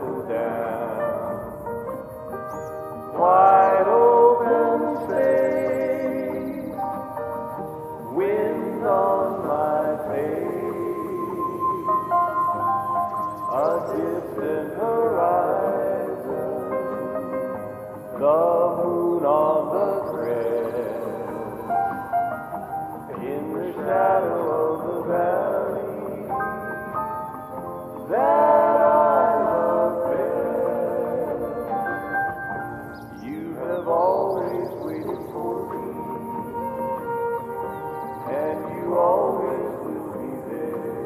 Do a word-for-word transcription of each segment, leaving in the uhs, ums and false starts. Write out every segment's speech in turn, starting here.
settle down. Wide open space, wind on my face, a distant horizon, the moon on the crest, in the shadow of the valley that I love best. You have always waited for me, and you always will be there.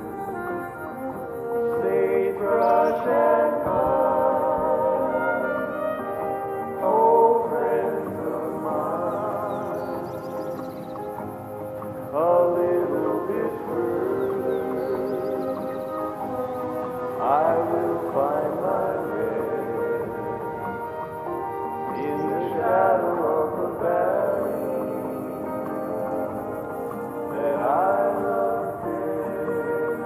Sagebrush and pine, old friends of mine, a little bit further I will find my rest in the shadow of the valley that I love best.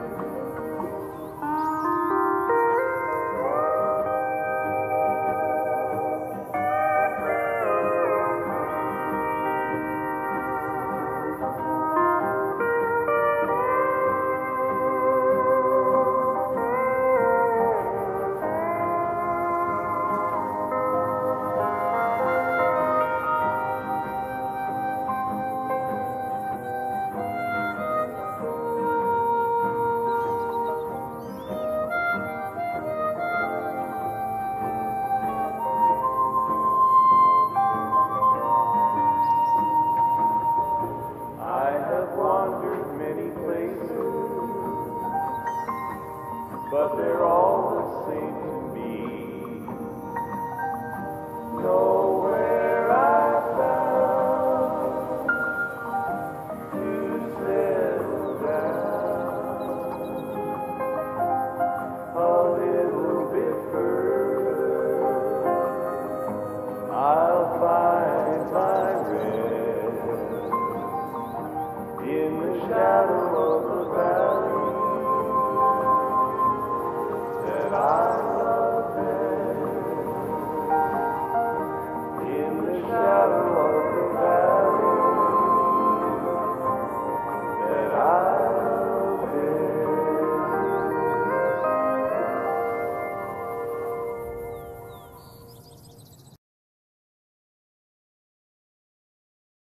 But they're all the same to me. Nowhere I found to settle down. A little bit further, I'll find my rest in the shadow of the valley that I